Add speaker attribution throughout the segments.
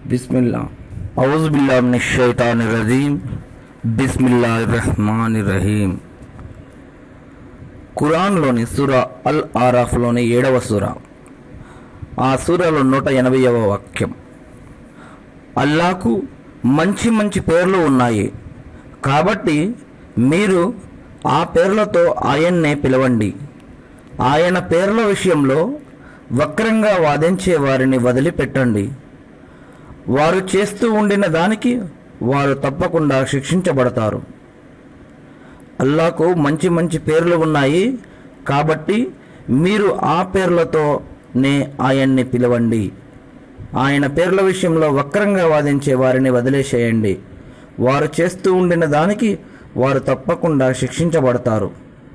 Speaker 1: బిస్మిల్లా ఔజు బిల్లాహి మినష్ షైతానిర్ రజీం బిస్మిల్లాహిర్ రహ్మానిర్ రహీం. ఖురాన్లోని సూరా అల్ ఆరాఫ్లోని 7వ సూర. ఆ సూరాలో 180వ వాక్యం. అల్లాహకు మంచి మంచి పేర్లు ఉన్నాయి, కాబట్టి మీరు ఆ పేర్లతో ఆయన్నే పిలవండి. ఆయన పేర్ల విషయంలో వక్రంగా వాదించే వారిని వదిలిపెట్టండి. వారు చేస్తూ ఉండిన దానికి వారు తప్పకుండా శిక్షించబడతారు. అల్లాహకు మంచి మంచి పేర్లు ఉన్నాయి, కాబట్టి మీరు ఆ పేర్లతోనే ఆయన్ని పిలవండి. ఆయన పేర్ల విషయంలో వక్రంగా వాదించే వారిని వదిలేసేయండి. వారు చేస్తూ ఉండిన దానికి వారు తప్పకుండా శిక్షించబడతారు.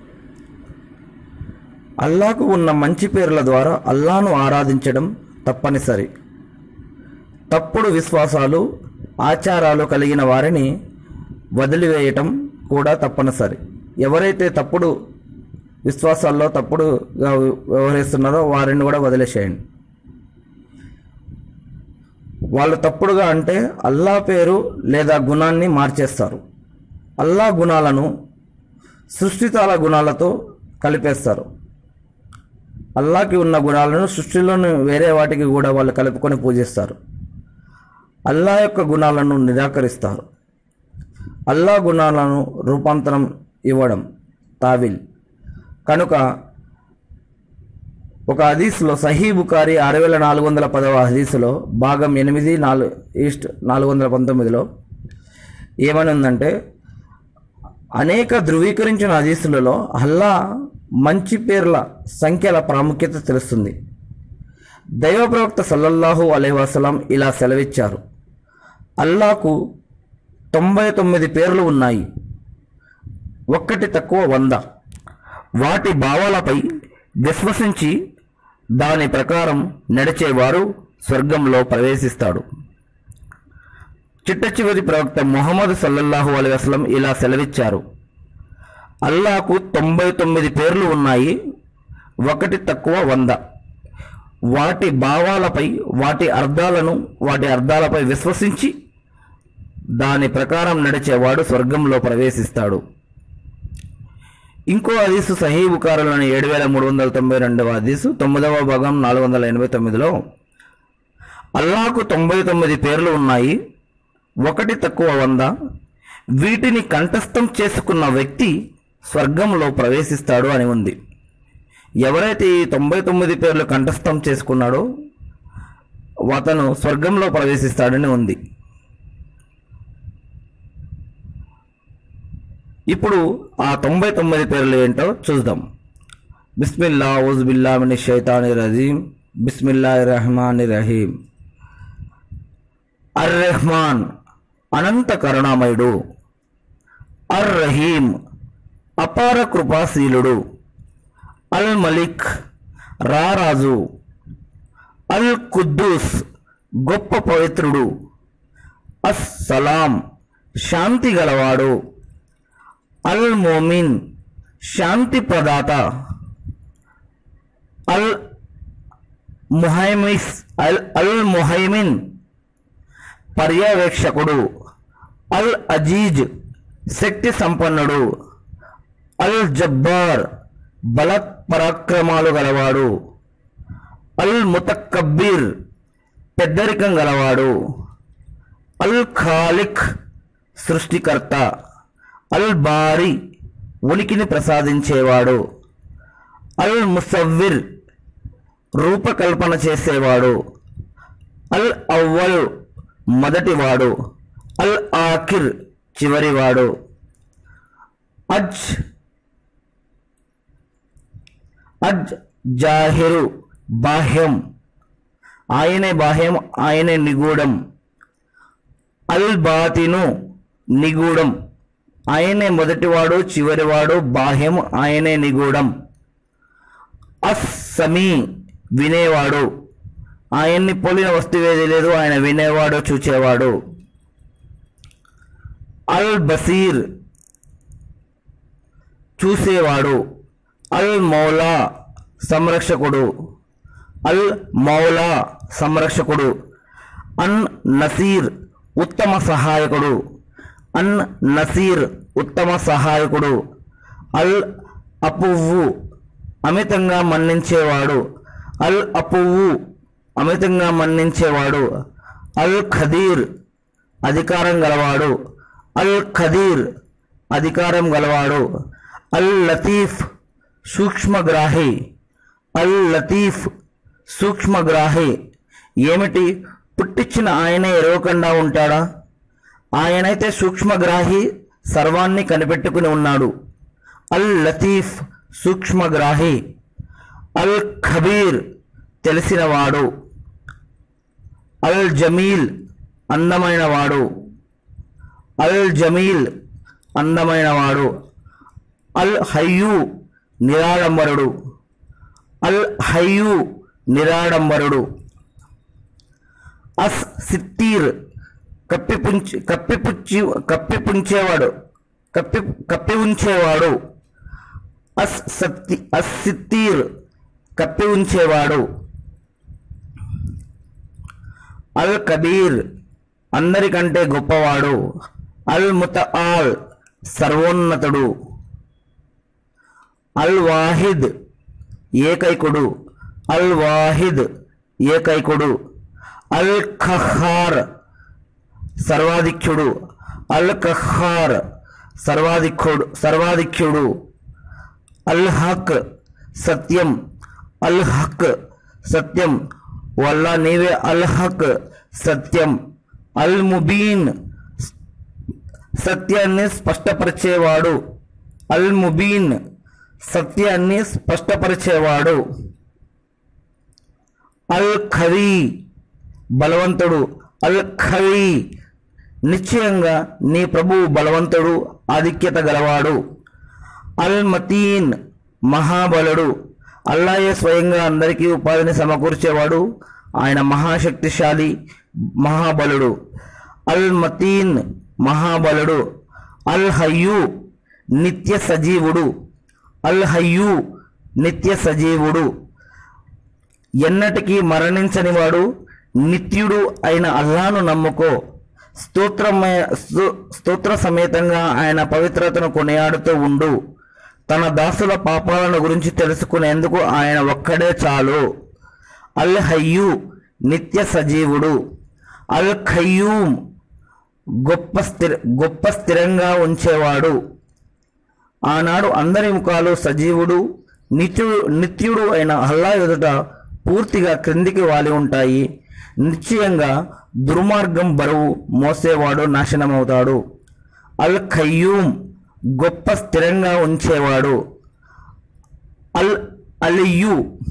Speaker 1: అల్లాహకు ఉన్న మంచి పేర్ల ద్వారా అల్లాహను ఆరాధించడం తప్పనిసరి. తప్పుడు విశ్వాసాలు, ఆచారాలు కలిగిన వారిని వదిలివేయటం కూడా తప్పనిసరి. ఎవరైతే తప్పుడు విశ్వాసాల్లో తప్పుడుగా వ్యవహరిస్తున్నారో వారిని కూడా వదిలేసేయండి. వాళ్ళు తప్పుడుగా అంటే అల్లా పేరు లేదా గుణాన్ని మార్చేస్తారు. అల్లా గుణాలను సృష్టితాల గుణాలతో కలిపేస్తారు. అల్లాకి ఉన్న గుణాలను సృష్టిలోని వేరే వాటికి కూడా వాళ్ళు కలుపుకొని పూజిస్తారు. అల్లా యొక్క గుణాలను నిరాకరిస్తారు. అల్లా గుణాలను రూపాంతరం ఇవ్వడం తావిల్. కనుక ఒక హదీస్లో సహీ బుఖారీ 6410వ హదీసులో భాగం 8/419లో ఏమని ఉందంటే, అనేక ధృవీకరించిన హదీసులలో అల్లా మంచి పేర్ల సంఖ్యల ప్రాముఖ్యత తెలుస్తుంది. దైవ ప్రవక్త సల్లల్లాహు అలైహి వసల్లం ఇలా సెలవిచ్చారు: అల్లాకు 99 పేర్లు ఉన్నాయి, ఒక్కటి తక్కువ 100. వాటి భావాలపై విశ్వసించి దాని ప్రకారం నడిచేవారు స్వర్గంలో ప్రవేశిస్తాడు. చిట్ట చివరి ప్రవక్త ముహమ్మద్ సల్లల్లాహు అలైహి వసల్లం ఇలా సెలవిచ్చారు: అల్లాకు 99 పేర్లు ఉన్నాయి, ఒకటి తక్కువ 100. వాటి భావాలపై వాటి అర్థాలపై విశ్వసించి దాని ప్రకారం నడిచేవాడు స్వర్గంలో ప్రవేశిస్తాడు. ఇంకో హదీసు సహీ బుఖారీలోని 7392వ హదీసు 9వ భాగం 489లో అల్లాకు 99 పేర్లు ఉన్నాయి, ఒకటి తక్కువ 100. వీటిని కంఠస్థం చేసుకున్న వ్యక్తి స్వర్గంలో ప్రవేశిస్తాడు అని ఉంది. ఎవరైతే ఈ 99 పేర్లు కంఠస్థం చేసుకున్నాడో అతను స్వర్గంలో ప్రవేశిస్తాడని ఉంది. ఇప్పుడు ఆ 99 పేర్లు ఏంటో చూద్దాం. బిస్మిల్లా ఔజు బిల్లాహి మినష్ షైతానిర్ రజీం బిస్మిల్లాహిర్ రహ్మానిర్ రహీం. అర్ రెహ్మాన్ అనంత కరుణామయుడు, అర్ రహీం అపార కృపాశీలుడు, అల్ మలిక్ రారాజు, అల్ కుద్దూస్ గొప్ప పవిత్రుడు, అస్సలాం శాంతి గలవాడు, అల్ మోమిన్ శాంతి ప్రదాత, అల్ ముహైమిన్ పర్యవేక్షకుడు, అల్ అజీజ్ శక్తి సంపన్నుడు, అల్ జబ్బార్ బల పరాక్రమాలు గలవాడు, అల్ ముతక్కబ్బీర్ పెద్దరికం గలవాడు, అల్ ఖాలిక్ సృష్టికర్త, అల్ బారి ఉనికిని ప్రసాదించేవాడు, అల్ ముసవ్విర్ రూపకల్పన చేసేవాడు, అల్ అవ్వల్ మొదటివాడు, అల్ ఆఖిర్ చివరివాడు, అజ్ జాహిరు బాహ్యం ఆయనే బాహ్యం, ఆయనే నిగూఢం, అల్ బాతిను నిగూఢం ఆయనే మొదటివాడు చివరివాడు, బాహ్యం ఆయనే నిగూఢం, అస్ సమీ వినేవాడు ఆయన్ని పోలిన వస్తువేది లేదు, ఆయన వినేవాడు చూచేవాడు, అల్ బసీర్ చూసేవాడు, అల్ మౌలా సంరక్షకుడు, అల్ మౌలా సంరక్షకుడు, అన్ నసీర్ ఉత్తమ సహాయకుడు, అన్ నసీర్ ఉత్తమ సహాయకుడు. అల్ అపువ్వు అమితంగా మన్నించేవాడు, అల్ అపువ్వు అమితంగా మన్నించేవాడు. అల్ ఖదీర్ అధికారం గలవాడు, అల్ ఖదీర్ అధికారం గలవాడు. అల్ లతీఫ్ సూక్ష్మగ్రాహి, అల్ లతీఫ్ సూక్ష్మగ్రాహి. ఏమిటి, పుట్టించిన ఆయనే ఎరవకుండా ఉంటాడా? ఆయనైతే సూక్ష్మగ్రాహి, సర్వాన్ని కనిపెట్టుకుని ఉన్నాడు. అల్ లతీఫ్ సూక్ష్మగ్రాహి. అల్ ఖబీర్ తెలిసినవాడు, అల్ జమీల్ అందమైనవాడు, అల్ జమీల్ అందమైనవాడు. అల్ హయ్యు నిరాడంబరుడు, అల్ హయ్యు నిరాడంబరుడు. అస్ సిత్తీర్ కప్పి ఉంచేవాడు, అస్ సిత్తీర్ కప్పి ఉంచేవాడు. అల్ కబీర్ అందరికంటే గొప్పవాడు, అల్ ముతఆల్ సర్వోన్నతుడు. అల్ వాహిద్ ఏకైకుడు, అల్ వాహిద్ ఏకైకుడు. అల్ ఖహార్ సర్వాధిక్యుడు, అల్ ఖహార్ సర్వాధిక్యుడు. అల్ హక్ సత్యం, అల్ హక్ సత్యం. వల్లా నీవే అల్ హక్ సత్యం. అల్ ముబీన్ సత్యాన్ని స్పష్టపరిచేవాడు, అల్ ముబీన్ సత్యాన్ని స్పష్టపరిచేవాడు. అల్ ఖవీ బలవంతుడు, అల్ ఖవీ నిశ్చయంగా నీ ప్రభువు బలవంతుడు, ఆధిక్యత గలవాడు. అల్ మతీన్ మహాబలుడు, అల్లాయే స్వయంగా అందరికీ ఉపాధిని సమకూర్చేవాడు, ఆయన మహాశక్తిశాలి మహాబలుడు. అల్ మతీన్ మహాబలుడు. అల్ హయ్యు నిత్య సజీవుడు, అల్ హయ్యు నిత్య సజీవుడు. ఎన్నటికీ మరణించనివాడు, నిత్యుడు అయిన అల్లాను నమ్ముకో. స్తోత్ర సమేతంగా ఆయన పవిత్రతను కొనియాడుతూ ఉండు. తన దాసుల పాపాలను గురించి తెలుసుకునేందుకు ఆయన ఒక్కడే చాలు. అల్ హయ్యు నిత్య సజీవుడు. అల్ ఖయ్యూమ్ గొప్ప స్థిరంగా ఉంచేవాడు. ఆనాడు అందరి ముఖాలు సజీవుడు నిత్యుడు అయిన అల్లా ఎదుట పూర్తిగా క్రిందికి వాలి ఉంటాయి. నిశ్చయంగా దుర్మార్గం బరువు మోసేవాడు నాశనమవుతాడు. అల్ ఖయ్యూమ్ గొప్ప స్థిరంగా ఉంచేవాడు. అల్ అలియు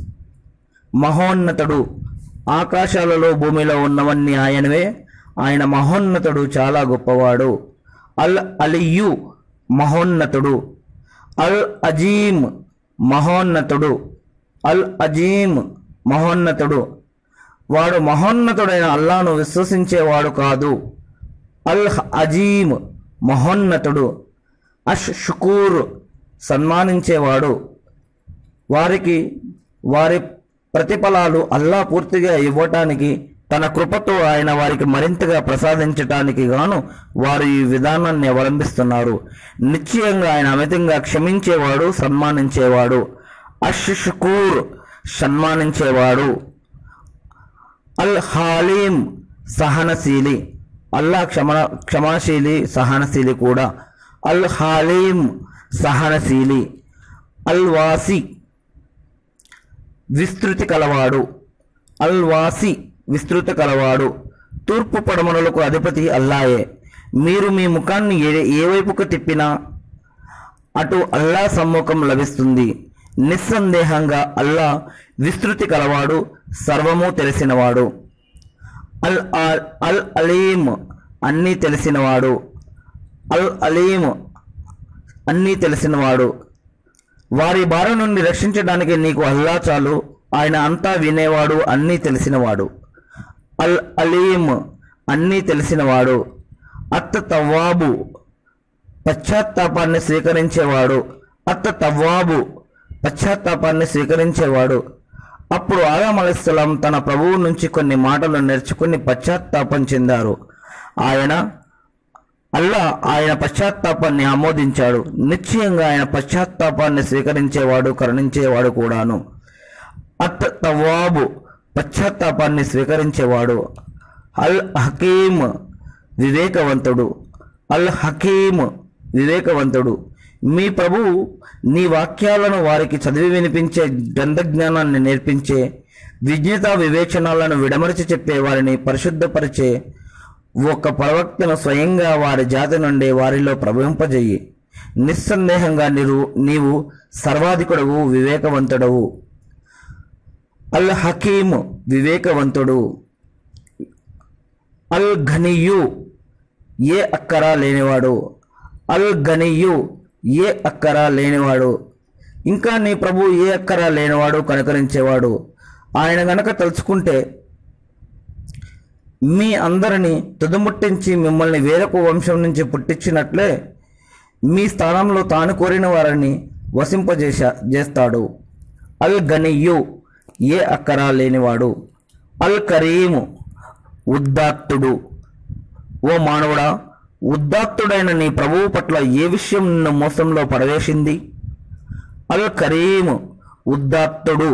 Speaker 1: మహోన్నతుడు. ఆకాశాలలో భూమిలో ఉన్నవన్నీ ఆయనవే, ఆయన మహోన్నతుడు, చాలా గొప్పవాడు. అల్ అలియు మహోన్నతుడు. అల్ అజీమ్ మహోన్నతుడు, అల్ అజీమ్ మహోన్నతుడు. వాడు మహోన్నతుడైన అల్లాను విశ్వసించేవాడు కాదు. అల్ అజీమ్ మహోన్నతుడు. అష్ షుకూర్ సన్మానించేవాడు. వారికి వారి ప్రతిఫలాలు అల్లా పూర్తిగా ఇవ్వటానికి, తన కృపతో ఆయన వారికి మరింతగా ప్రసాదించటానికి గాను వారు ఈ విధానాన్ని అవలంబిస్తున్నారు. నిశ్చయంగా ఆయన అమితంగా క్షమించేవాడు, సన్మానించేవాడు. అష్ షుకూర్ సన్మానించేవాడు. అల్ హాలీం సహనశీలి. అల్లా క్షమాశీలి, సహనశీలి కూడా. అల్ హాలీం సహనశీలి. అల్ వాసి విస్తృతి కలవాడు, అల్ వాసి విస్తృతి కలవాడు. తూర్పు పడమరలకు అధిపతి అల్లాయే. మీరు మీ ముఖాన్ని ఏ వైపుకు తిప్పినా అటు అల్లా సమ్ముఖం లభిస్తుంది. నిస్సందేహంగా అల్లా విస్తృతి కలవాడు, సర్వము తెలిసినవాడు. అల్ అల్ అలీం అన్నీ తెలిసినవాడు, అల్ అలీం అన్నీ తెలిసినవాడు. వారి బారి నుండి రక్షించడానికి నీకు అల్లా చాలు, ఆయన అంతా వినేవాడు, అన్నీ తెలిసినవాడు. అల్ అలీం అన్నీ తెలిసినవాడు. అత్ తవ్వాబు పశ్చాత్తాపాన్ని స్వీకరించేవాడు, అత్ తవ్వాబు పశ్చాత్తాపాన్ని స్వీకరించేవాడు. అప్పుడు ఆదాం అలైహిస్సలాం తన ప్రభువు నుంచి కొన్ని మాటలు నేర్చుకుని పశ్చాత్తాపం చెందారు. ఆయన పశ్చాత్తాపాన్ని ఆమోదించాడు. నిశ్చయంగా ఆయన పశ్చాత్తాపాన్ని స్వీకరించేవాడు, కరుణించేవాడు కూడాను. తవ్వాబు పశ్చాత్తాపాన్ని స్వీకరించేవాడు. అల్ హకీమ్ వివేకవంతుడు. అల్ హకీమ్ వివేకవంతుడు. మీ ప్రభువు నీ వాక్యాలను వారికి చదివి వినిపించే, గ్రంథజ్ఞానాన్ని నేర్పించే, విజ్ఞత వివేచనాలను విడమరిచి చెప్పే, వారిని పరిశుద్ధపరిచే ఒక ప్రవక్తను స్వయంగా వారి జాతి నుండి వారిలో ప్రవహింపజేయి. నిస్సందేహంగా నీవు సర్వాధికుడవు, వివేకవంతుడవు. అల్ హకీమ్ వివేకవంతుడు. అల్ ఘనియు ఏ అక్కరా లేనివాడు. అల్ ఘనియు ఏ అక్కరా లేనివాడు. ఇంకా నీ ప్రభు ఏ అక్కరా లేనివాడు, కనుకరించేవాడు. ఆయన గనక తలుచుకుంటే మీ అందరినీ తుదముట్టించి మిమ్మల్ని వేరొక వంశం నుంచి పుట్టించినట్లే మీ స్థానంలో తాను కోరిన వారిని చేస్తాడు. అల్ గనియు ఏ అక్కరా లేనివాడు. అల్ కరీము ఉద్దాత్తుడు. ఓ మానవుడా, ఉద్దాత్తుడైన నీ ప్రభువు పట్ల ఏ విషయం నిన్ను మోసంలో పడవేసింది? అల్ కరీము ఉద్దాత్తుడు.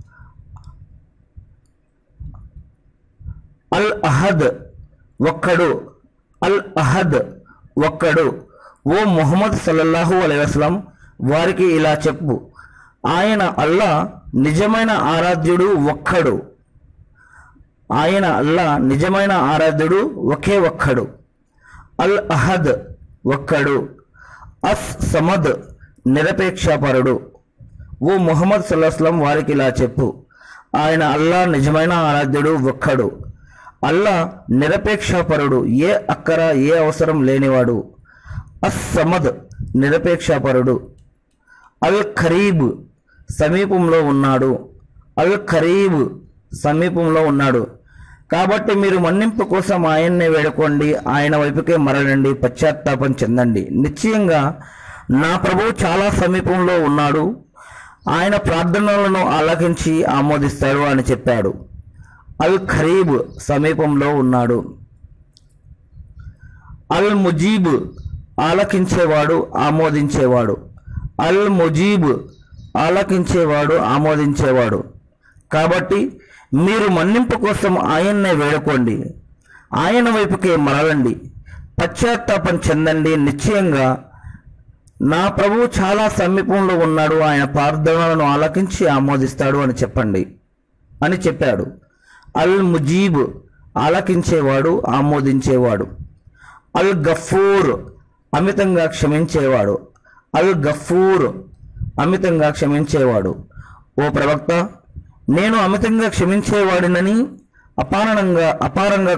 Speaker 1: అల్ అహద్ ఒక్కడు. అల్ అహద్ ఒక్కడు. ఓ ముహమ్మద్ సల్లల్లాహు అలైహి వసల్లం వారికి ఇలా చెప్పు, ఆయన అల్లా నిజమైన ఆరాధ్యుడు ఒక్కడు. ఆయన అల్లా నిజమైన ఆరాధ్యుడు ఒకే ఒక్కడు. అల్ అహద్ ఒక్కడు. అస్ సమద్ నిరపేక్షపరుడు. ఓ ముహమ్మద్ సల్లల్లాహు అలైహి వసల్లం వారికి ఇలా చెప్పు, ఆయన అల్లా నిజమైన ఆరాధ్యుడు ఒక్కడు. అల్లా నిరపేక్షపరుడు, ఏ అక్కర ఏ అవసరం లేనివాడు. అస్ సమద్ నిరపేక్షపరుడు. అల్ ఖరీబ్ సమీపంలో ఉన్నాడు. అల్ ఖరీబ్ సమీపంలో ఉన్నాడు. కాబట్టి మీరు మన్నింపు కోసం ఆయన్నే వేడుకోండి, ఆయన వైపుకే మరలండి, పశ్చాత్తాపం చెందండి. నిశ్చయంగా నా ప్రభువు చాలా సమీపంలో ఉన్నాడు, ఆయన ప్రార్థనలను ఆలకించి ఆమోదిస్తాడు అని చెప్పాడు. అల్ ఖరీబ్ సమీపంలో ఉన్నాడు. అల్ ముజీబ్ ఆలకించేవాడు, ఆమోదించేవాడు. అల్ ముజీబ్ ఆలకించేవాడు, ఆమోదించేవాడు. కాబట్టి మీరు మన్నింపు కోసం ఆయన్నే వేడుకోండి, ఆయన వైపుకే మరలండి, పశ్చాత్తాపం చెందండి. నిశ్చయంగా నా ప్రభువు చాలా సమీపంలో ఉన్నాడు, ఆయన ప్రార్థనలను ఆలకించి ఆమోదిస్తాడు అని చెప్పండి అని చెప్పాడు. అల్ ముజీబ్ ఆలకించేవాడు, ఆమోదించేవాడు. అల్ గఫూర్ అమితంగా క్షమించేవాడు. అల్ గఫూర్ అమితంగా క్షమించేవాడు. ఓ ప్రవక్త, నేను అమితంగా క్షమించేవాడినని, అపారంగా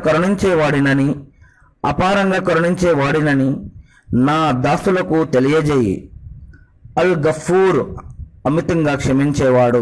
Speaker 1: కరుణించేవాడినని నా దాసులకు తెలియజేయి. అల్ గఫూర్ అమితంగా క్షమించేవాడు.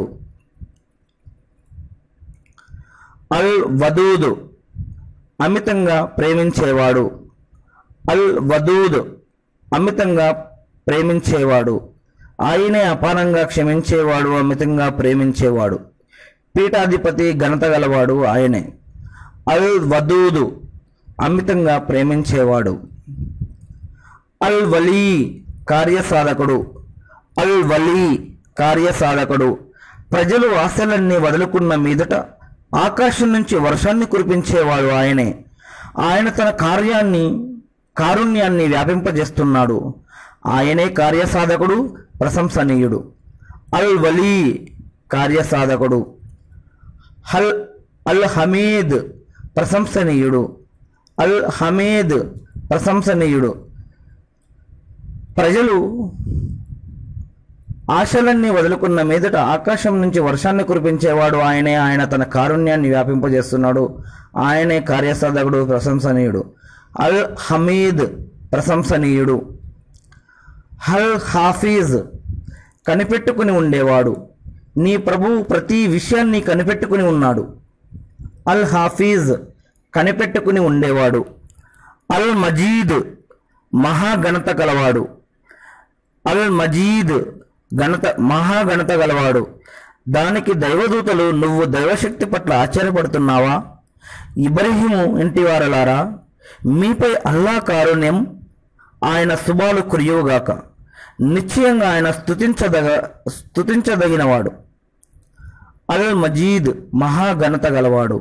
Speaker 1: అల్ వదూద్ అమితంగా ప్రేమించేవాడు. అల్ వదూద్ అమితంగా ప్రేమించేవాడు. ఆయనే అపారంగా క్షమించేవాడు, అమితంగా ప్రేమించేవాడు. పీఠాధిపతి, ఘనత గలవాడు ఆయనే. అల్ వదూద్ అమితంగా ప్రేమించేవాడు. అల్ వలీ కార్యసాధకుడు. అల్ వలీ కార్యసాధకుడు. ప్రజలు ఆశలన్నీ వదులుకున్న మీదట ఆకాశం నుంచి వర్షాన్ని కురిపించేవాడు ఆయనే. ఆయన తన కారుణ్యాన్ని వ్యాపింపజేస్తున్నాడు. ఆయనే కార్యసాధకుడు, ప్రశంసనీయుడు. అల్ వలీ కార్యసాధకుడు. అల్ హమీద్ ప్రశంసనీయుడు. అల్ హమీద్ ప్రశంసనీయుడు. ప్రజలు ఆశలన్నీ వదులుకున్న మీదట ఆకాశం నుంచి వర్షాన్ని కురిపించేవాడు ఆయనే. ఆయన తన కారుణ్యాన్ని వ్యాపింపజేస్తున్నాడు. ఆయనే కార్యసాధకుడు, ప్రశంసనీయుడు. అల్ హమీద్ ప్రశంసనీయుడు. అల్ హాఫీజ్ కనిపెట్టుకుని ఉండేవాడు. నీ ప్రభువు ప్రతి విషయాన్ని కనిపెట్టుకుని ఉన్నాడు. అల్ హాఫీజ్ కనిపెట్టుకుని ఉండేవాడు. అల్ మజీద్ మహాఘనత గలవాడు. అల్ మజీద్ మహాఘనత గలవాడు. దానికి దైవదూతలు, నువ్వు దైవశక్తి పట్ల ఆశ్చర్యపడుతున్నావా? ఇబ్రహీము ఇంటివారలారా, మీపై అల్లా కారుణ్యం, ఆయన శుభాలు కురియుగాక. నిశ్చయంగా ఆయన స్తుతించదగినవాడు, అల్ మజీద్, మహాఘనత గలవాడు.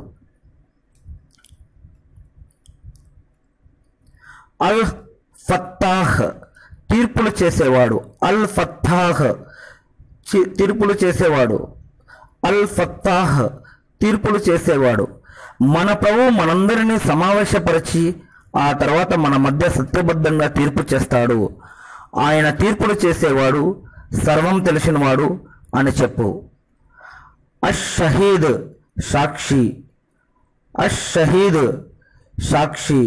Speaker 1: అల్ ఫత్తాహ్, తీర్పులు చేసేవాడు. అల్ ఫత్తాహ్, తీర్పులు చేసేవాడు. అల్ ఫత్తాహ్, తీర్పులు చేసేవాడు. మన ప్రభువు మనందరినీ సమావేశపరిచి ఆ తర్వాత మన మధ్య సత్యబద్ధంగా తీర్పు చేస్తాడు. ఆయన తీర్పులు చేసేవాడు, సర్వం తెలిసినవాడు అని చెప్పు. అషహీద్, సాక్షి. అషహీద్, సాక్షి.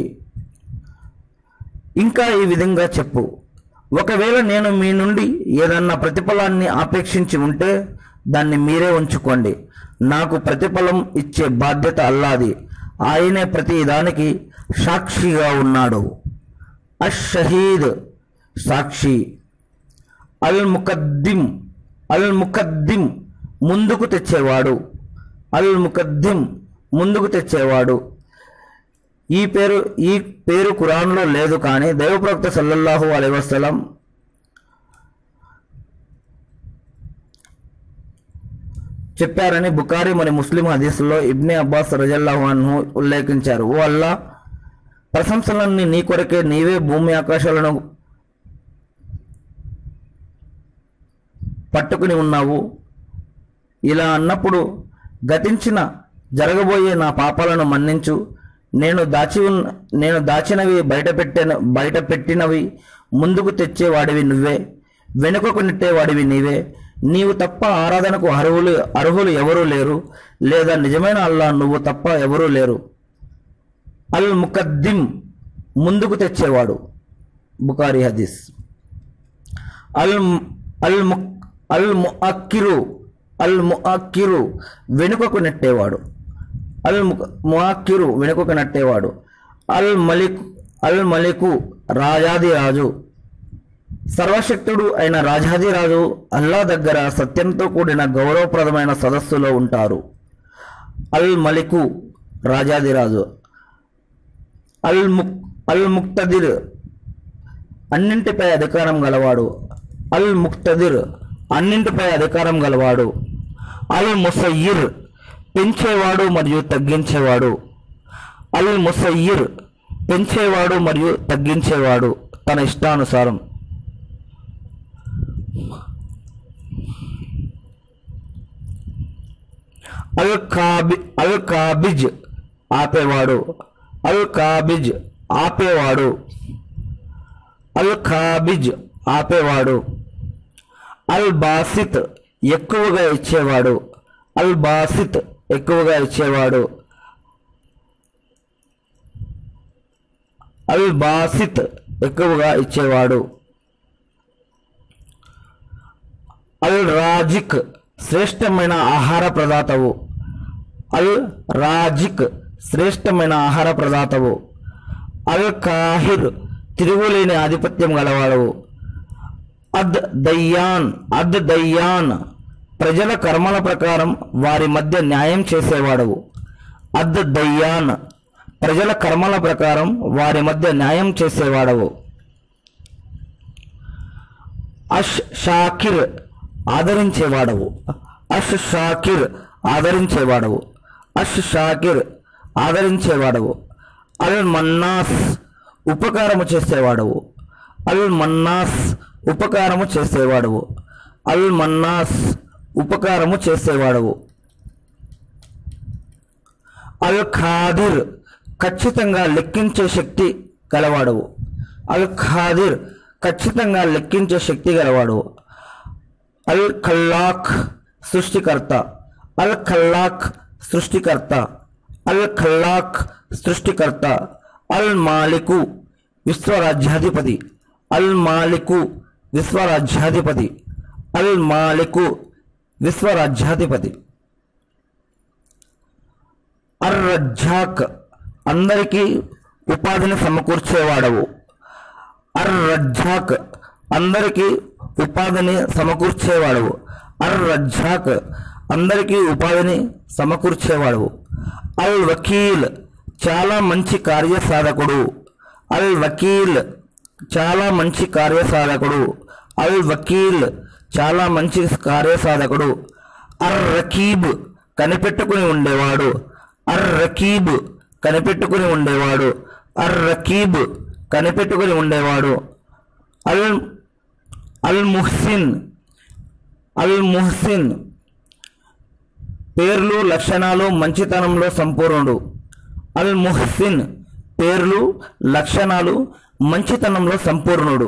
Speaker 1: ఇంకా ఈ విధంగా చెప్పు, ఒకవేళ నేను మీ నుండి ఏదన్నా ప్రతిఫలాన్ని ఆపేక్షించి ఉంటే దాన్ని మీరే ఉంచుకోండి. నాకు ప్రతిఫలం ఇచ్చే బాధ్యత అల్లాది. ఆయనే ప్రతి దానికి సాక్షిగా ఉన్నాడు. అషహీద్, సాక్షి. అల్ ముకద్దిం, అల్ ముకద్దిం, ముందుకు తెచ్చేవాడు. అల్ ముకద్దిం, ముందుకు తెచ్చేవాడు. ఈ పేరు ఖురాన్లో లేదు, కానీ దైవప్రవక్త సల్లల్లాహు అలైహి వసల్లం చెప్పారని బుఖారీ మరియు ముస్లిం హదీసుల్లో ఇబ్నే అబ్బాస్ రజల్లాహు అన్హు ఉల్లేఖించారు. ఓ అల్లా, ప్రశంసలన్నీ నీ కొరకే, నీవే భూమి ఆకాశాలను పట్టుకుని ఉన్నావు. ఇలా అన్నప్పుడు గతించిన జరగబోయే నా పాపాలను మన్నించు. నేను దాచినవి బయట పెట్టినవి ముందుకు తెచ్చేవాడివి నువ్వే, వెనుకకు నెట్టేవాడివి నీవే. నీవు తప్ప ఆరాధనకు అర్హులు ఎవరూ లేరు, లేదా నిజమైన అల్లా నువ్వు తప్ప ఎవరూ లేరు. అల్ ముకద్దిం, ముందుకు తెచ్చేవాడు. బుఖారీ హదీస్. అల్ ముఅక్కిరు, అల్ ముఅక్కిరు, వెనుకకు నెట్టేవాడు. అల్ ముఅక్కిరు, వెనుకకు నెట్టేవాడు. అల్ మలికు, రాజాది రాజు. సర్వశక్తుడు అయిన రాజాది రాజు అల్లా దగ్గర సత్యంతో కూడిన గౌరవప్రదమైన సదస్సులో ఉంటారు. అల్ మలికు, రాజాది రాజు. అల్ ముక్తదిర్, అన్నింటిపై అధికారం గలవాడు. అల్ ముక్తదిర్, అన్నింటిపై అధికారం గలవాడు. అల్ ముసయ్యిర్, పెంచేవాడు మరియు తగ్గించేవాడు. అల్ ముసయ్యిర్, పెంచేవాడు మరియు తగ్గించేవాడు తన ఇష్టానుసారం. అల్ కాబిజ్, ఆపేవాడు. అల్ కాబిజ్, ఆపేవాడు. అల్ కాబిజ్, ఆపేవాడు. అల్ బాసిత్, ఎక్కువగా ఇచ్చేవాడు. అల్ బాసిత్, ఎక్కువగా ఇచ్చేవాడు. అల్ బాసిత్, ఎక్కువగా ఇచ్చేవాడు. అల్ రాజిక్, శ్రేష్టమైన ఆహార ప్రదాతవు. అల్ రాజిక్, శ్రేష్టమైన ఆహార ప్రదాతవు. అల్ కాహిర్, తిరుగులేని ఆధిపత్యం గలవాడవు. అద్ దయ్యాన్, ప్రజల కర్మల ప్రకారం వారి మధ్య న్యాయం చేసేవాడవు. అద్ దయ్యాన్, ప్రజల కర్మల ప్రకారం వారి మధ్య న్యాయం చేసేవాడవు. అష్ షాకిర్, ఆదరించేవాడవు. అష్ షాకిర్, ఆదరించేవాడవు. అష్ షాకిర్, ఆదరించేవాడవు. అల్ మన్నాస్, ఉపకారము చేసేవాడవు. అల్ మన్నాస్, ఉపకారము చేసేవాడవు. అల్ మన్నాస్, ఉపకారము చేసేవాడవు. అల్ ఖాదిర్, ఖచ్చితంగా లెక్కించే శక్తి గలవాడవు. అల్ ఖాదిర్, ఖచ్చితంగా లెక్కించే శక్తి గలవాడు. అల్ ఖల్లాక్, సృష్టికర్త. అల్ ఖల్లాక్, సృష్టికర్త. అల్ ఖల్లాక్, సృష్టికర్త. అల్ మాలికు, విశ్వరాజ్యాధిపతి. అల్ మాలికు, విశ్వరాజ్యాధిపతి. అల్ మాలికు, విశ్వరాజ్యాధిపతి. అర్ రజ్జాక్, అందరికీ ఉపాధిని సమకూర్చేవాడవు. అర్ రజ్జాక్, అందరికీ ఉపాధిని సమకూర్చేవాడవు. అర్ రజ్జాక్, అందరికీ ఉపాధిని సమకూర్చేవాడు. అల్ వకీల్ చాలా మంచి కార్యసాధకుడు. అల్ వకీల్ చాలా మంచి కార్యసాధకుడు. అల్ వకీల్ చాలా మంచి కార్యసాధకుడు. అర్ రకీబ్ కనిపెట్టుకుని ఉండేవాడు. అర్ రకీబ్ కనిపెట్టుకుని ఉండేవాడు. అర్ రకీబ్ కనిపెట్టుకుని ఉండేవాడు. అల్ అల్ ముహ్సిన్ అల్ ముహ్సిన్ పేర్లు లక్షణాలు మంచితనంలో సంపూర్ణుడు. అల్ ముహ్సిన్ పేర్లు లక్షణాలు మంచితనంలో సంపూర్ణుడు.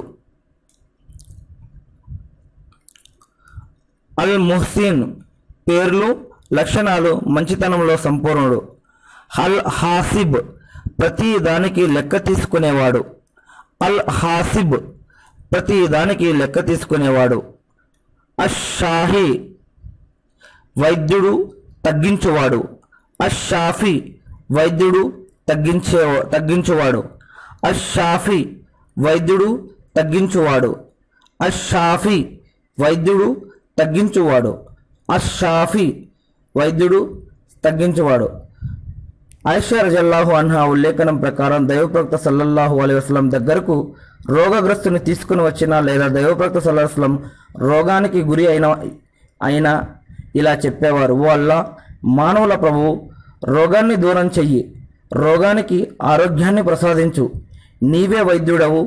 Speaker 1: అల్ ముహ్సిన్ పేర్లు లక్షణాలు మంచితనంలో సంపూర్ణుడు. అల్ హాసిబ్ ప్రతి దానికి లెక్క తీసుకునేవాడు. అల్ హాసిబ్ ప్రతి దానికి లెక్క తీసుకునేవాడు. అషాహి వైద్యుడు తగ్గించువాడు. అషాఫీ వైద్యుడు తగ్గించువాడు. అషాఫీ వైద్యుడు తగ్గించువాడు. అషాఫీ వైద్యుడు తగ్గించువాడు. అషాఫీ వైద్యుడు తగ్గించువాడు. ఆయిషా రజల్లాహు అన్హా ఉల్లేఖనం ప్రకారం దైవప్రవక్త సల్లల్లాహు అలైహి వసల్లం దగ్గరకు రోగగ్రస్తుని తీసుకుని వచ్చినా లేదా దైవప్రవక్త సల్లల్లాహు అలైహి వసల్లం రోగానికి గురి అయినా ఇలా చెప్పేవారు: ఓ అల్లా, మానవుల ప్రభువు, రోగాన్ని దూరం చెయ్యి, రోగానికి ఆరోగ్యాన్ని ప్రసాదించు. నీవే వైద్యుడవు.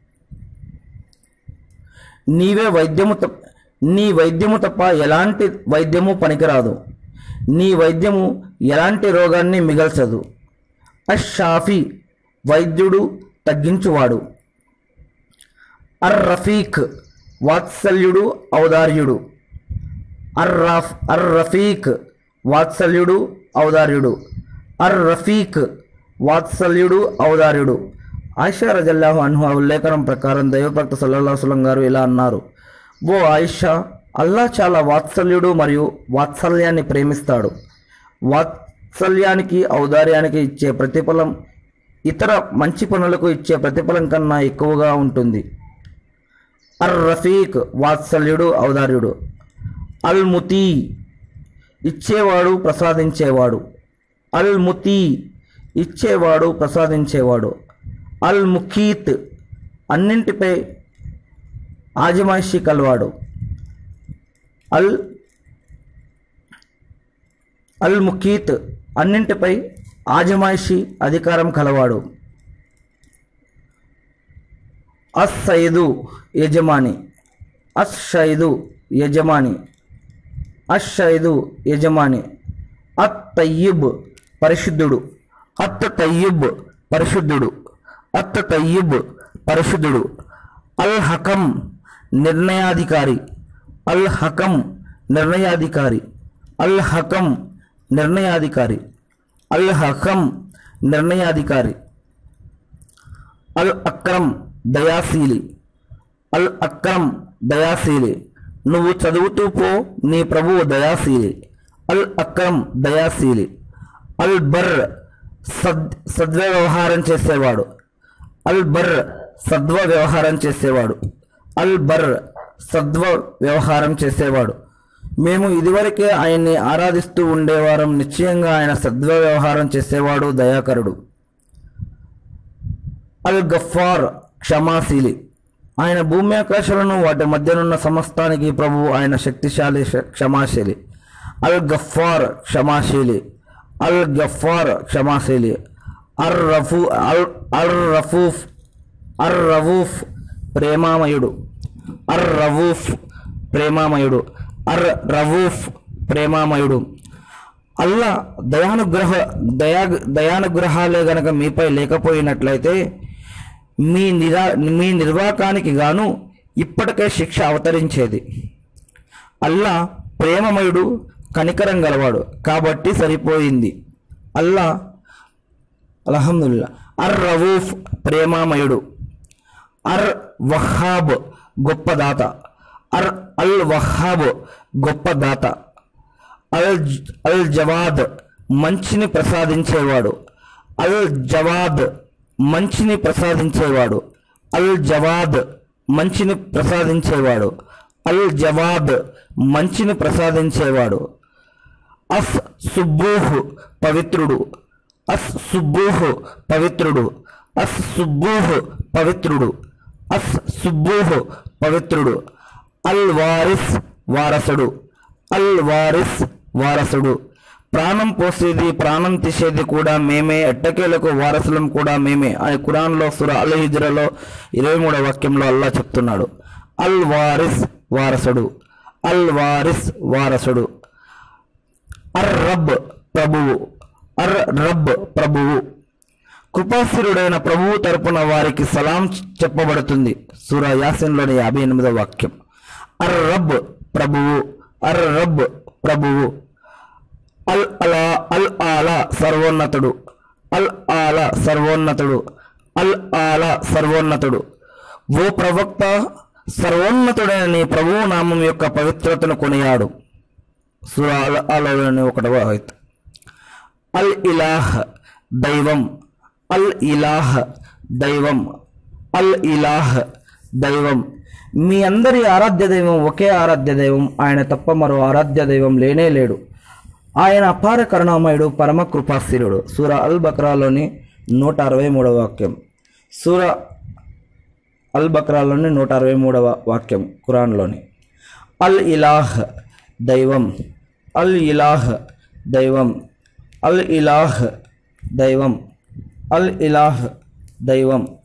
Speaker 1: నీ వైద్యము తప్ప ఎలాంటి వైద్యము పనికిరాదు. నీ వైద్యము ఎలాంటి రోగాన్ని మిగల్చదు. అషాఫీ వైద్యుడు తగ్గించువాడు. అర్ రఫీక్ వాత్సల్యుడు ఔదార్యుడు. అర్ రఫీక్ వాత్సల్యుడు ఔదార్యుడు. అర్ రఫీక్ వాత్సల్యుడు ఔదార్యుడు. ఆయిషా రజల్లాహు అన్హా ఉల్లేఖనం ప్రకారం దైవప్రవక్త సల్లల్లాహు అలైహి వసల్లం గారు ఇలా అన్నారు: ఓ ఆయిషా, అల్లాహ్ చాలా వాత్సల్యుడు మరియు వాత్సల్యాన్ని ప్రేమిస్తాడు. వాత్సల్యానికి ఔదార్యానికి ఇచ్చే ప్రతిఫలం ఇతర మంచి పనులకు ఇచ్చే ప్రతిఫలం కన్నా ఎక్కువగా ఉంటుంది. అర్ రఫీక్ వాత్సల్యుడు ఔదార్యుడు. అల్ ముతీ ఇచ్చేవాడు ప్రసాదించేవాడు. అల్ ముతీ ఇచ్చేవాడు ప్రసాదించేవాడు. అల్ ముఖీత్ అన్నింటిపై ఆజమాయిషీ కలవాడు. అల్ ముఖీత్ అన్నింటిపై ఆజమాయిషీ అధికారం కలవాడు. అస్సైదు యజమాని. అస్సైదు యజమాని. అషైదు యజమాని. అత్ తయ్యిబ్ పరిశుద్ధుడు. అత్ తయ్యిబ్ పరిశుద్ధుడు. అత్ తయ్యిబ్ పరిశుద్ధుడు. అల్ హకం నిర్ణయాధికారి. అల్ హకం నిర్ణయాధికారి. అల్ హకం నిర్ణయాధికారి. అల్ హకం నిర్ణయాధికారి. అల్ అక్రమ్ దయాశీలి. అల్ అక్రమ్ దయాశీలి. నువ్వు చదువుతూ పో, నీ ప్రభువు దయాశీలి. అల్ అక్రమ్ దయాశీలి. అల్ బర్ సద్వ్యవహారం చేసేవాడు. అల్ బర్ సద్వ వ్యవహారం చేసేవాడు. అల్ బర్ సద్వ వ్యవహారం చేసేవాడు. మేము ఇదివరకే ఆయన్ని ఆరాధిస్తూ ఉండేవారం. నిశ్చయంగా ఆయన సద్వ వ్యవహారం చేసేవాడు, దయాకరుడు. అల్ గఫార్ క్షమాశీలి. ఆయన భూమి ఆకాశాలను వాటి మధ్యనున్న సమస్తానికి ప్రభువు. ఆయన శక్తిశాలి, క్షమాశీలి. అల్ గఫార్ క్షమాశీలి. అల్ గఫార్ క్షమాశీలి. అర్ రఫూఫ్ అర్ రవూఫ్ ప్రేమామయుడు. అర్ రవూఫ్ ప్రేమామయుడు. అర్ రవూఫ్ ప్రేమామయుడు. అల్లా దయానుగ్రహాలే గనక మీపై లేకపోయినట్లయితే మీ నిర్వాకానికి గాను ఇప్పటికే శిక్ష అవతరించేది. అల్లా ప్రేమమయుడు, కనికరం గలవాడు కాబట్టి సరిపోయింది. అల్లా అల్హమ్దుల్లా. అర్ రవూఫ్ ప్రేమామయుడు. అర్ వహాబ్ గొప్పదాత. అల్ వహాబ్ గొప్పదాత. అల్ జవాద్ మంచిని ప్రసాదించేవాడు. అల్ జవాద్ మంచిని ప్రసాదించేవాడు. అల్ జవాద్ మంచిని ప్రసాదించేవాడు. అల్ జవాద్ మంచిని ప్రసాదించేవాడు. అస్ సుబ్బూహ్ పవిత్రుడు, అస్ సుబ్బూహ్ పవిత్రుడు, అస్ సుబ్బూహ్ పవిత్రుడు, అస్ సుబ్బూహ్ పవిత్రుడు. అల్ వారిస్ వారసుడు, అల్ వారిస్ వారసుడు. ప్రాణం పోసేది ప్రాణం తీసేది కూడా మేమే, ఎట్టకేలకు వారసులం కూడా మేమే అని ఖురాన్లో సూరా అల్ హిజ్రాలో 23వ వాక్యంలో అల్లా చెప్తున్నాడు. అల్ వారిస్ వారసుడు, అల్ వారిస్ వారసుడు. అర్ రబ్ ప్రభువు, అర్ రబ్ ప్రభువు. కృపాశీరుడైన ప్రభువు తరపున వారికి సలాం చెప్పబడుతుంది. సూరా యాసిన్లోని 58వ వాక్యం. అర్ రబ్ ప్రభువు, అర్ రబ్ ప్రభువు. అల్ అలా, అల్ ఆలా సర్వోన్నతుడు, అల్ ఆలా సర్వోన్నతుడు, అల్ ఆలా సర్వోన్నతుడు. ఓ ప్రవక్త, సర్వోన్నతుడైన నీ ప్రభువు నామం యొక్క పవిత్రతను కొనియాడు. సూరా అల్ అలాలోని 1వ ఆయత్. అల్ ఇలాహ్ దైవం, అల్ ఇలాహ్ దైవం, అల్ ఇలాహ్ దైవం. మీ అందరి ఆరాధ్య దైవం ఒకే ఆరాధ్య దైవం, ఆయన తప్ప మరో ఆరాధ్య దైవం లేనే లేడు. ఆయన అపార కరుణామయుడు, పరమ కృపాశీలుడు. సూరా అల్ బక్రాలోని 163వ వాక్యం. సూరా అల్ బక్రాలోని 163వ వాక్యం ఖురాన్లోని. అల్ ఇలాహ్ దైవం, అల్ ఇలాహ్ దైవం, అల్ ఇలాహ్ దైవం, అల్ ఇలాహ్ దైవం.